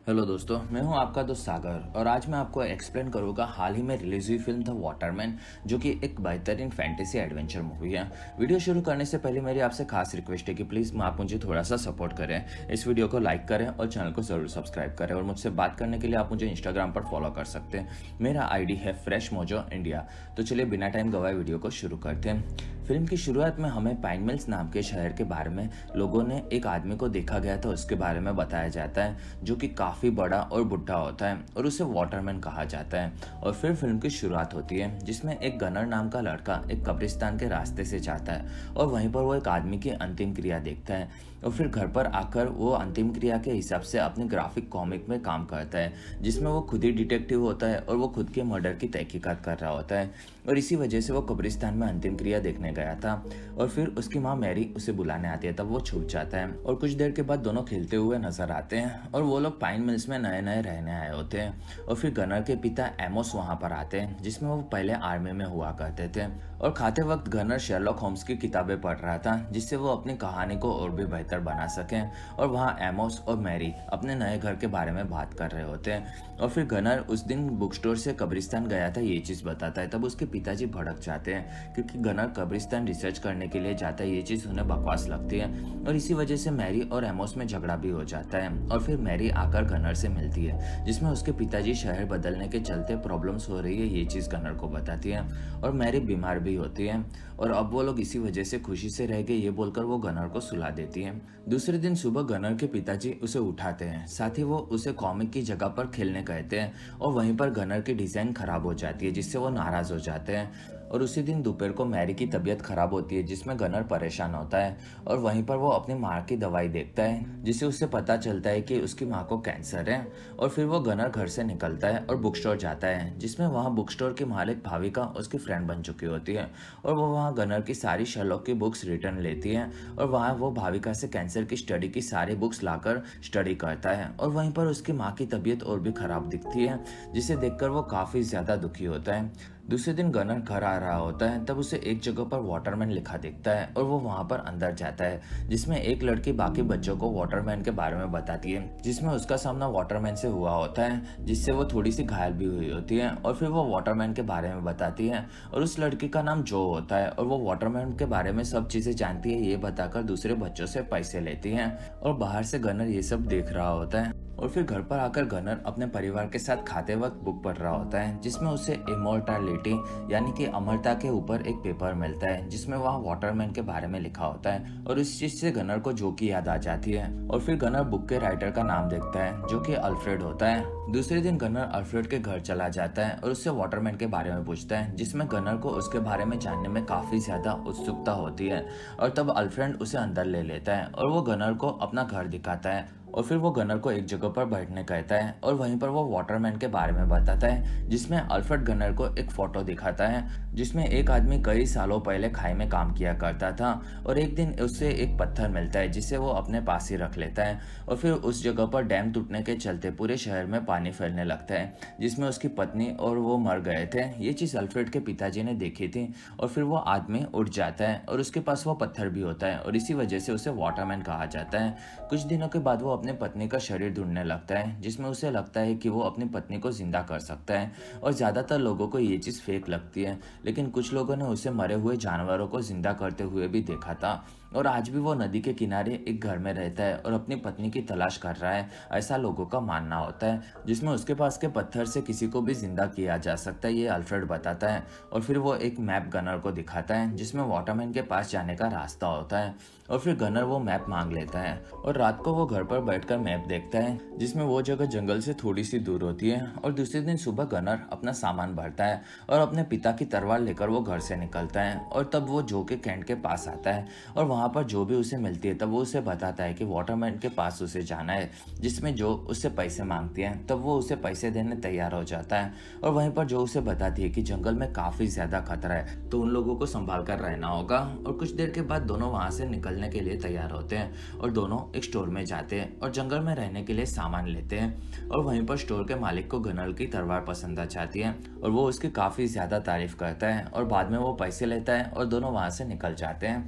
Hello दोस्तों, मैं हूं आपका दोस्त सागर और आज मैं आपको एक्सप्लेन करूंगा हाल ही में रिलीज हुई फिल्म द वाटरमैन, जो कि एक बेहतरीन फैंटेसी एडवेंचर मूवी है। वीडियो शुरू करने से पहले मेरी आपसे खास रिक्वेस्ट है कि प्लीज़ आप मुझे थोड़ा सा सपोर्ट करें, इस वीडियो को लाइक करें और चैनल को ज़रूर सब्सक्राइब करें। और मुझसे बात करने के लिए आप मुझे इंस्टाग्राम पर फॉलो कर सकते हैं। मेरा आईडी है फ्रेश मोजो इंडिया। तो चलिए बिना टाइम गवाए वीडियो को शुरू करते हैं। फिल्म की शुरुआत में हमें पाइन मिल्स नाम के शहर के बारे में लोगों ने एक आदमी को देखा गया था उसके बारे में बताया जाता है, जो कि काफ़ी बड़ा और बुढ़ा होता है और उसे वाटरमैन कहा जाता है। और फिर फिल्म की शुरुआत होती है जिसमें एक गनर नाम का लड़का एक कब्रिस्तान के रास्ते से जाता है और वहीं पर वो एक आदमी की अंतिम क्रिया देखता है और फिर घर पर आकर वो अंतिम क्रिया के हिसाब से अपने ग्राफिक कॉमिक में काम करता है, जिसमें वो खुद ही डिटेक्टिव होता है और वो खुद के मर्डर की तहकीकात कर रहा होता है। और इसी वजह से वो कब्रिस्तान में अंतिम क्रिया देखने गया था और फिर उसकी माँ मैरी उसे बुलाने आती है, तब वो छूट जाता है और कुछ देर के बाद दोनों खेलते हुए नजर आते हैं। और वो लोग पाइन मिल्स में नए नए रहने आए होते हैं और फिर गनर के पिता एमोस वहां पर आते हैं, जिसमें वो पहले आर्मी में हुआ करते थे। और खाते वक्त गनर शेरलॉक होम्स की किताबें पढ़ रहा था, जिससे वो अपनी कहानी को और भी बेहतर बना सकें। और वहाँ एमोस और मैरी अपने नए घर के बारे में बात कर रहे होते हैं और फिर गनर उस दिन बुक स्टोर से कब्रिस्तान गया था ये चीज़ बताता है। तब उसके पिताजी भड़क जाते हैं क्योंकि गनर कब्रिस्तान रिसर्च करने के लिए जाता है, ये चीज़ उन्हें बकवास लगती है। और इसी वजह से मैरी और एमोस में झगड़ा भी हो जाता है और फिर मैरी आकर गनर से मिलती है, जिसमें उसके पिताजी शहर बदलने के चलते प्रॉब्लम्स हो रही है, ये चीज़ गनर को बताती है। और मैरी बीमार भी होती है और अब वो लोग इसी वजह से खुशी से रह गए, ये बोलकर वो गनर को सुला देती है। दूसरे दिन सुबह गनर के पिताजी उसे उठाते हैं, साथ ही वो उसे कॉमिक की जगह पर खेलने कहते हैं और वहीं पर गनर की डिज़ाइन खराब हो जाती है, जिससे वो नाराज़ हो जाते हैं। और उसी दिन दोपहर को मैरी की तबीयत खराब होती है, जिसमें गनर परेशान होता है और वहीं पर वो अपनी माँ की दवाई देखता है, जिससे उसे पता चलता है कि उसकी माँ को कैंसर है। और फिर वो गनर घर से निकलता है और बुक स्टोर जाता है, जिसमें वहाँ बुक स्टोर की मालिक भाविका उसकी फ्रेंड बन चुकी होती है और वो वहाँ गनर की सारी शर्लॉक की बुक्स रिटर्न लेती है और वहाँ वो भाविका से कैंसर की स्टडी की सारी बुक्स लाकर स्टडी करता है। और वहीं पर उसकी माँ की तबीयत और भी खराब दिखती है, जिसे देखकर वो काफ़ी ज़्यादा दुखी होता है। दूसरे दिन गनर घर आ रहा होता है, तब उसे एक जगह पर वाटरमैन लिखा दिखता है और वो वहां पर अंदर जाता है, जिसमें एक लड़की बाकी बच्चों को वाटरमैन के बारे में बताती है, जिसमें उसका सामना वाटरमैन से हुआ होता है, जिससे वो थोड़ी सी घायल भी हुई होती है। और फिर वो वाटरमैन के बारे में बताती है और उस लड़की का नाम जो होता है और वो वाटरमैन के बारे में सब चीजें जानती है, ये बताकर दूसरे बच्चों से पैसे लेती है। और बाहर से गनर ये सब देख रहा होता है और फिर घर पर आकर गनर अपने परिवार के साथ खाते वक्त बुक पढ़ रहा होता है, जिसमें उसे इमोर्टैलिटी यानी कि अमरता के ऊपर एक पेपर मिलता है, जिसमें वहाँ वाटरमैन के बारे में लिखा होता है। और इस चीज से गनर को जो की याद आ जाती है और फिर गनर बुक के राइटर का नाम देखता है, जो कि अल्फ्रेड होता है। दूसरे दिन गनर अल्फ्रेड के घर चला जाता है और उससे वाटरमैन के बारे में पूछता है, जिसमें गनर को उसके बारे में जानने में काफी ज्यादा उत्सुकता होती है। और तब अल्फ्रेड उसे अंदर ले लेता है और वो गनर को अपना घर दिखाता है और फिर वो गनर को एक जगह पर बैठने कहता है और वहीं पर वो वाटरमैन के बारे में बताता है, जिसमें अल्फ्रेड गनर को एक फोटो दिखाता है, जिसमें एक आदमी कई सालों पहले खाई में काम किया करता था और एक दिन उससे एक पत्थर मिलता है, जिसे वो अपने पास ही रख लेता है। और फिर उस जगह पर डैम टूटने के चलते पूरे शहर में पानी फैलने लगता है, जिसमें उसकी पत्नी और वो मर गए थे। ये चीज़ अल्फ्रेड के पिताजी ने देखी थी और फिर वो आदमी उठ जाता है और उसके पास वो पत्थर भी होता है और इसी वजह से उसे वाटरमैन कहा जाता है। कुछ दिनों के बाद वो अपने पत्नी का शरीर ढूंढने लगता है, जिसमें उसे लगता है कि वो अपनी पत्नी को जिंदा कर सकता है। और ज्यादातर लोगों को ये चीज फेक लगती है, लेकिन कुछ लोगों ने उसे मरे हुए जानवरों को जिंदा करते हुए भी देखा था। और आज भी वो नदी के किनारे एक घर में रहता है और अपनी पत्नी की तलाश कर रहा है, ऐसा लोगों का मानना होता है, जिसमें उसके पास के पत्थर से किसी को भी जिंदा किया जा सकता है, ये अल्फ्रेड बताता है। और फिर वो एक मैप गनर को दिखाता है, जिसमें वाटरमैन के पास जाने का रास्ता होता है। और फिर गनर वो मैप मांग लेता है और रात को वो घर पर बैठकर मैप देखता है, जिसमें वो जगह जंगल से थोड़ी सी दूर होती है। और दूसरे दिन सुबह गनर अपना सामान भरता है और अपने पिता की तलवार लेकर वो घर से निकलता है और तब वो जो के कैंट के पास आता है और वहां पर जो भी उसे मिलती है तब वो उसे बताता है कि वाटरमैन के पास उसे जाना है, जिसमें जो उससे पैसे मांगती है। तब वो उसे पैसे देने तैयार हो जाता है और वहीं पर जो उसे बताती है कि जंगल में काफी ज्यादा खतरा है, तो उन लोगों को संभाल कर रहना होगा। और कुछ देर के बाद दोनों वहां से निकलने के लिए तैयार होते हैं और दोनों एक स्टोर में जाते हैं और जंगल में रहने के लिए सामान लेते हैं। और वहीं पर स्टोर के मालिक को गनर की तलवार पसंद आ जाती है और वो उसकी काफी ज्यादा तारीफ करता है और बाद में वो पैसे लेता है और दोनों वहां से निकल जाते हैं।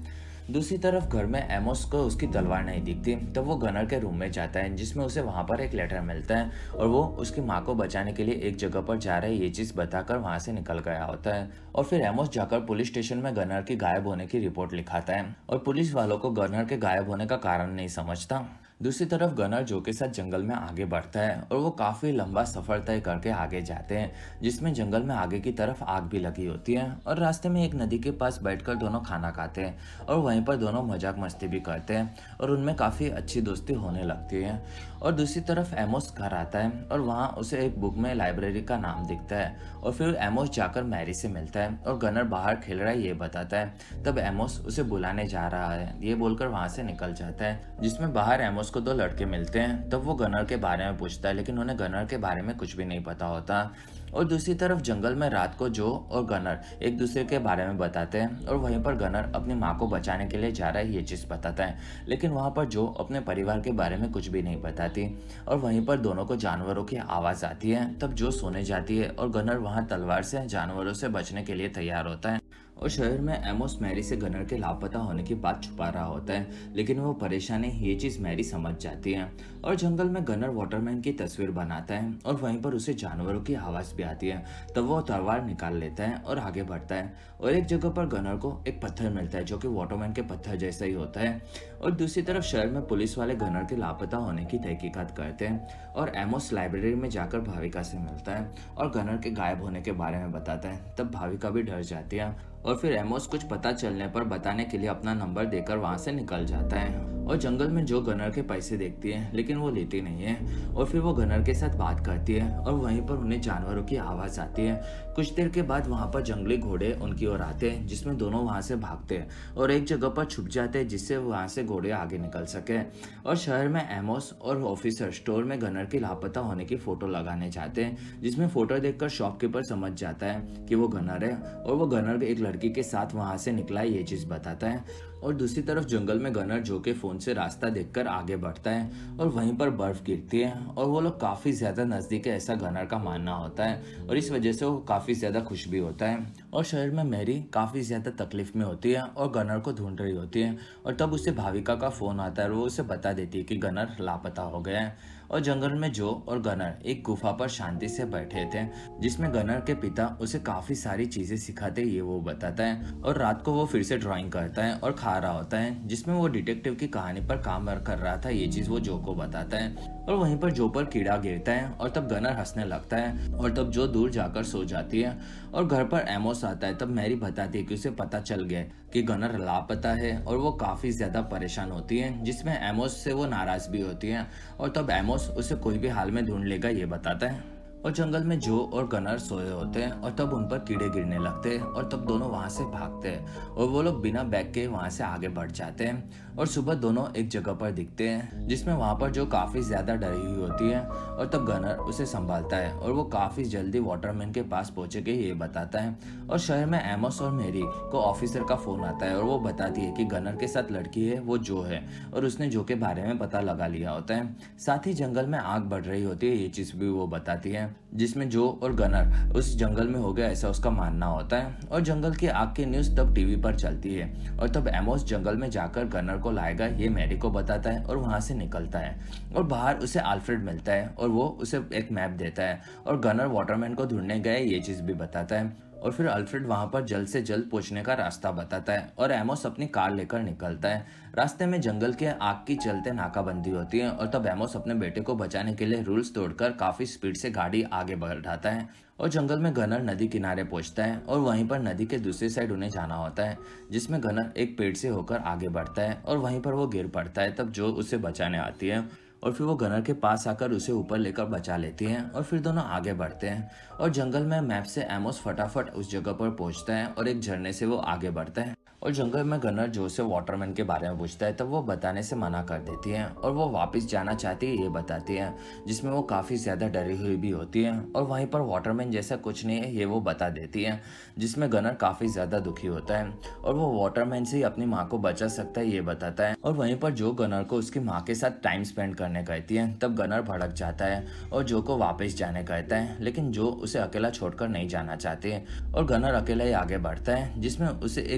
दूसरी तरफ घर में एमोस को उसकी तलवार नहीं दिखती, तब वो गनर के रूम में जाता है जिसमें उसे वहां पर एक लेटर मिलता है और वो उसकी माँ को बचाने के लिए एक जगह पर जा रहा है ये चीज बताकर वहां से निकल गया होता है। और फिर एमोस जाकर पुलिस स्टेशन में गनर की गायब होने की रिपोर्ट लिखाता है और पुलिस वालों को गनर के गायब होने का कारण नहीं समझता। दूसरी तरफ गनर जो के साथ जंगल में आगे बढ़ता है और वो काफी लंबा सफर तय करके आगे जाते हैं जिसमें जंगल में आगे की तरफ आग भी लगी होती है और रास्ते में एक नदी के पास बैठकर दोनों खाना खाते हैं और वहीं पर दोनों मजाक मस्ती भी करते हैं और उनमें काफी अच्छी दोस्ती होने लगती है। और दूसरी तरफ एमोस घर आता है और वहाँ उसे एक बुक में लाइब्रेरी का नाम दिखता है और फिर एमोस जाकर मैरी से मिलता है और गनर बाहर खेल रहा है ये बताता है। तब एमोस उसे बुलाने जा रहा है ये बोलकर वहां से निकल जाता है जिसमें बाहर एमोस को दो लड़के मिलते हैं। तब वो गनर के बारे में पूछता है लेकिन उन्हें गनर के बारे में कुछ भी नहीं पता होता। और दूसरी तरफ जंगल में रात को जो और गनर एक दूसरे के बारे में बताते हैं और वहीं पर गनर अपनी माँ को बचाने के लिए जा रहा है ये चीज बताता है लेकिन वहां पर जो अपने परिवार के बारे में कुछ भी नहीं बताती। और वहीं पर दोनों को जानवरों की आवाज आती है। तब जो सोने जाती है और गनर वहां तलवार से जानवरों से बचने के लिए तैयार होता है। और शहर में एमोस मैरी से गनर के लापता होने की बात छुपा रहा होता है लेकिन वो परेशानी ये चीज मैरी समझ जाती है। और जंगल में गनर वाटरमैन की तस्वीर बनाता है और वहीं पर उसे जानवरों की आवाज भी आती है। तब वो तलवार निकाल लेता है और आगे बढ़ता है और एक जगह पर गनर को एक पत्थर मिलता है जो कि वाटरमैन के पत्थर जैसा ही होता है। और दूसरी तरफ शहर में पुलिस वाले गनर के लापता होने की तहकीकात करते हैं और एमोस लाइब्रेरी में जाकर भाविका से मिलता है और गनर के गायब होने के बारे में बताता है। तब भाविका भी डर जाती है और फिर एमोस कुछ पता चलने पर बताने के लिए अपना नंबर देकर वहां से निकल जाता है। और जंगल में जो गनर के पैसे देखती है लेकिन वो लेती नहीं है और फिर वो गनर के साथ बात करती है और वहीं पर उन्हें जानवरों की आवाज आती है। कुछ देर के बाद वहां पर जंगली घोड़े उनकी ओर आते हैं जिसमें दोनों वहां से भागते हैं और एक जगह पर छुप जाते हैं जिससे वहां से घोड़े आगे निकल सके। और शहर में एमोस और ऑफिसर स्टोर में गनर की लापता होने की फोटो लगाने जाते हैं जिसमें फोटो देखकर शॉपकीपर समझ जाता है कि वो गनर है और वो गनर एक लड़की के साथ वहां से निकला है ये चीज बताता है। और दूसरी तरफ जंगल में गनर जो के फोन से रास्ता देखकर आगे बढ़ता है और वहीं पर बर्फ गिरती है और वो लोग काफी ज्यादा नजदीक है ऐसा गनर का मानना होता है और इस वजह से वो काफी ज्यादा खुश भी होता है। और शहर में मैरी काफी ज्यादा तकलीफ में होती है और गनर को ढूंढ रही होती है और तब उसे भाविका का फोन आता है और वो उसे बता देती है कि गनर लापता हो गया है। और जंगल में जो और गनर एक गुफा पर शांति से बैठे थे जिसमें गनर के पिता उसे काफी सारी चीजें सिखाते ये वो बताता है। और रात को वो फिर से ड्राइंग करता है और खा रहा होता है जिसमें वो डिटेक्टिव की कहानी पर काम कर रहा था ये चीज वो जो को बताता है। और वहीं पर जो पर कीड़ा गिरता है और तब गनर हंसने लगता है और तब जो दूर जाकर सो जाती है और घर पर एमोस आता है। तब मैरी बताती है कि उसे पता चल गया कि गनर लापता है और वो काफी ज्यादा परेशान होती है जिसमें एमोस से वो नाराज भी होती है और तब एमोस उसे कोई भी हाल में ढूंढ लेगा ये बताता है। और जंगल में जो और गनर सोए होते हैं और तब उन पर कीड़े गिरने लगते हैं और तब दोनों वहां से भागते हैं और वो लोग बिना बैग के वहां से आगे बढ़ जाते हैं। और सुबह दोनों एक जगह पर दिखते हैं जिसमें वहां पर जो काफी ज्यादा डरी हुई होती है और तब गनर उसे संभालता है और वो काफी जल्दी वाटरमैन के पास पहुंचेगे ये बताता है। और शहर में एमोस और मैरी को ऑफिसर का फोन आता है और वो बताती है कि गनर के साथ लड़की है वो जो है और उसने जो के बारे में पता लगा लिया होता है। साथ ही जंगल में आग बढ़ रही होती है ये चीज भी वो बताती है जिसमें जो और गनर उस जंगल में हो गया ऐसा उसका मानना होता है। और जंगल की आग की न्यूज तब टीवी पर चलती है और तब एमोस जंगल में जाकर गनर को लाएगा ये मैरी को बताता है और वहां से निकलता है। और बाहर उसे अल्फ्रेड मिलता है और वो उसे एक मैप देता है और गनर वाटरमैन को ढूंढने गए ये चीज भी बताता है। और फिर अल्फ्रेड वहां पर जल्द से जल्द पहुंचने का रास्ता बताता है और एमोस अपनी कार लेकर निकलता है। रास्ते में जंगल के आग की चलते नाकाबंदी होती है और तब एमोस अपने बेटे को बचाने के लिए रूल्स तोड़कर काफी स्पीड से गाड़ी आगे बढ़ाता है। और जंगल में गनर नदी किनारे पहुंचता है और वहीं पर नदी के दूसरी साइड उन्हें जाना होता है जिसमें गनर एक पेड़ से होकर आगे बढ़ता है और वहीं पर वो गिर पड़ता है। तब जो उसे बचाने आती है और फिर वो गनर के पास आकर उसे ऊपर लेकर बचा लेती हैं और फिर दोनों आगे बढ़ते हैं। और जंगल में मैप से एमोस फटाफट उस जगह पर पहुंचता है और एक झरने से वो आगे बढ़ता है। और जंगल में गनर जो से वाटरमैन के बारे में पूछता है तब वो बताने से मना कर देती है और वो वापस जाना चाहती है ये बताती है जिसमें वो काफी ज्यादा डरी हुई भी होती है। और वहीं पर वाटरमैन जैसा कुछ नहीं है ये वो बता देती है जिसमें गनर काफी ज्यादा दुखी होता है और वो वाटरमैन से ही अपनी माँ को बचा सकता है ये बताता है। और वहीं पर जो गनर को उसकी माँ के साथ टाइम स्पेंड करने कहती है तब गनर भड़क जाता है और जो को वापस जाने कहता है लेकिन जो उसे अकेला छोड़कर नहीं जाना चाहती है और गनर अकेला ही आगे बढ़ता है जिसमें उसे एक जगह पर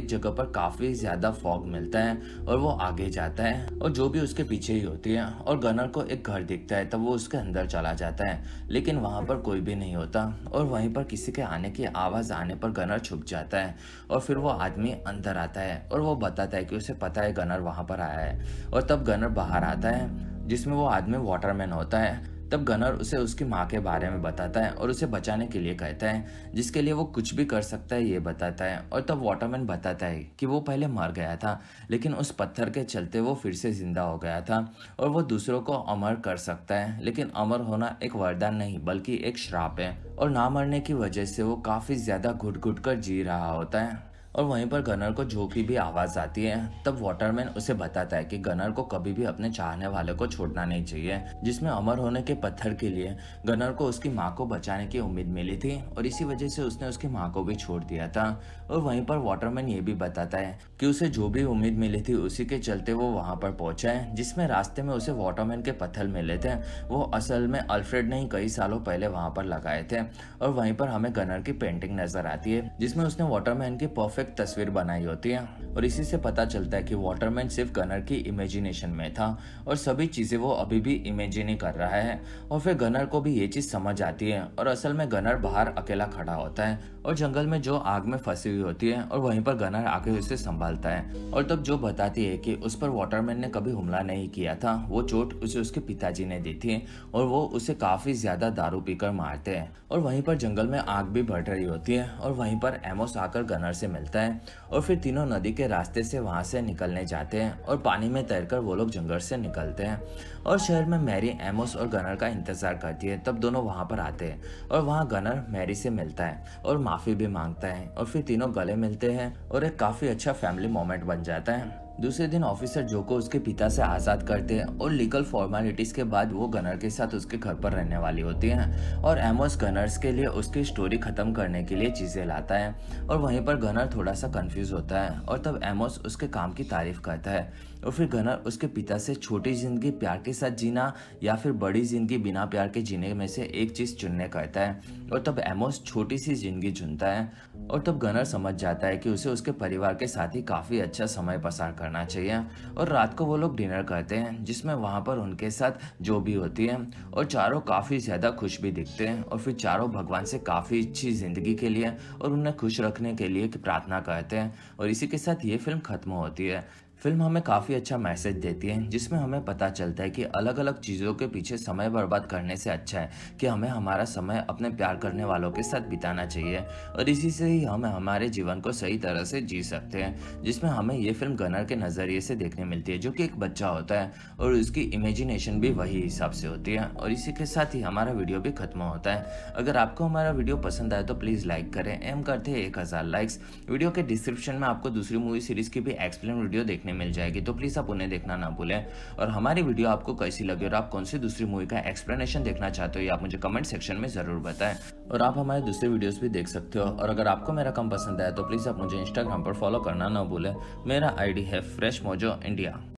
पर काफ़ी ज़्यादा फॉग मिलता है और वो आगे जाता है और जो भी उसके पीछे ही होती है और गनर को एक घर दिखता है, तब वो उसके अंदर चला जाता है, लेकिन वहाँ पर कोई भी नहीं होता और वहीं पर किसी के आने की आवाज़ आने पर गनर छुप जाता है और फिर वो आदमी अंदर आता है और वो बताता है कि उसे पता है गनर वहाँ पर आया है और तब गनर बाहर आता है जिसमें वो आदमी वाटरमैन होता है। तब गनर उसे उसकी माँ के बारे में बताता है और उसे बचाने के लिए कहता है, जिसके लिए वो कुछ भी कर सकता है ये बताता है। और तब वाटरमैन बताता है कि वो पहले मर गया था, लेकिन उस पत्थर के चलते वो फिर से जिंदा हो गया था और वो दूसरों को अमर कर सकता है। लेकिन अमर होना एक वरदान नहीं बल्कि एक श्राप है और ना मरने की वजह से वो काफ़ी ज़्यादा घुट घुट कर जी रहा होता है। और वहीं पर गनर को जो की भी आवाज़ आती है, तब वाटरमैन उसे बताता है कि गनर को कभी भी अपने चाहने वाले को छोड़ना नहीं चाहिए, जिसमें अमर होने के पत्थर के लिए गनर को उसकी माँ को बचाने की उम्मीद मिली थी और इसी वजह से उसने उसकी माँ को भी छोड़ दिया था। और वहीं पर वाटरमैन ये भी बताता है कि उसे जो भी उम्मीद मिली थी उसी के चलते वो वहाँ पर पहुंचा है, जिसमें रास्ते में उसे वाटरमैन के पत्थर मिले थे। वो असल में अल्फ्रेड ने ही कई सालों पहले वहाँ पर लगाए थे। और वहीं पर हमें गनर की पेंटिंग नजर आती है जिसमें उसने वाटरमैन की परफेक्ट तस्वीर बनाई होती है और इसी से पता चलता है कि वाटरमैन सिर्फ गनर की इमेजिनेशन में था और सभी चीजें वो अभी भी इमेजिन ही कर रहा है। और फिर गनर को भी ये चीज समझ आती है और असल में गनर बाहर अकेला खड़ा होता है और जंगल में जो आग में फंसी हुई होती है और वहीं पर गनर आके उसे संभालता है और तब जो बताती है कि उस पर वाटरमैन ने कभी हमला नहीं किया था, वो चोट उसे उसके पिताजी ने दी थी और वो उसे काफी ज्यादा दारू पीकर मारते हैं। और वहीं पर जंगल में आग भी बढ़ रही होती है और वहीं पर एमोस आकर गनर से मिलता है और फिर तीनों नदी के रास्ते से वहां से निकलने जाते हैं और पानी में तैरकर वो लोग जंगल से निकलते हैं। और शहर में मैरी एमोस और गनर का इंतजार करती है, तब दोनों वहां पर आते हैं और वहां गनर मैरी से मिलता है और माफी भी मांगता है और फिर तीनों गले मिलते हैं और एक काफी अच्छा फैमिली मोमेंट बन जाता है। दूसरे दिन ऑफिसर जो को उसके पिता से आज़ाद करते हैं और लीगल फॉर्मेलिटीज के बाद वो गनर के साथ उसके घर पर रहने वाली होती हैं और एमोस गनर्स के लिए उसकी स्टोरी खत्म करने के लिए चीज़ें लाता है और वहीं पर गनर थोड़ा सा कंफ्यूज होता है और तब एमोस उसके काम की तारीफ करता है और फिर गनर उसके पिता से छोटी जिंदगी प्यार के साथ जीना या फिर बड़ी जिंदगी बिना प्यार के जीने में से एक चीज चुनने कहता है और तब एमोस छोटी सी जिंदगी चुनता है और तब गनर समझ जाता है कि उसे उसके परिवार के साथ ही काफी अच्छा समय पसार करना चाहिए। और रात को वो लोग डिनर करते हैं जिसमें वहां पर उनके साथ जो भी होती है और चारों काफी ज्यादा खुश भी दिखते हैं और फिर चारों भगवान से काफी अच्छी जिंदगी के लिए और उन्हें खुश रखने के लिए प्रार्थना करते हैं और इसी के साथ ये फिल्म खत्म होती है। फिल्म हमें काफ़ी अच्छा मैसेज देती है जिसमें हमें पता चलता है कि अलग अलग चीज़ों के पीछे समय बर्बाद करने से अच्छा है कि हमें हमारा समय अपने प्यार करने वालों के साथ बिताना चाहिए और इसी से ही हम हमारे जीवन को सही तरह से जी सकते हैं। जिसमें हमें ये फिल्म गनर के नज़रिए से देखने मिलती है जो कि एक बच्चा होता है और उसकी इमेजिनेशन भी वही हिसाब से होती है और इसी के साथ ही हमारा वीडियो भी खत्म होता है। अगर आपको हमारा वीडियो पसंद आए तो प्लीज़ लाइक करें। एम करते हैं 1000 लाइक्स। वीडियो के डिस्क्रिप्शन में आपको दूसरी मूवी सीरीज़ की भी एक्सप्लेन वीडियो देखने मिल जाएगी, तो प्लीज आप उन्हें देखना ना भूलें। और हमारी वीडियो आपको कैसी लगी और आप कौन सी दूसरी मूवी का एक्सप्लेनेशन देखना चाहते हो ये आप मुझे कमेंट सेक्शन में जरूर बताएं। और आप हमारे दूसरे वीडियोस भी देख सकते हो। और अगर आपको मेरा काम पसंद आया तो प्लीज आप मुझे इंस्टाग्राम पर फॉलो करना ना भूलें। मेरा आईडी है फ्रेश मोजो इंडिया।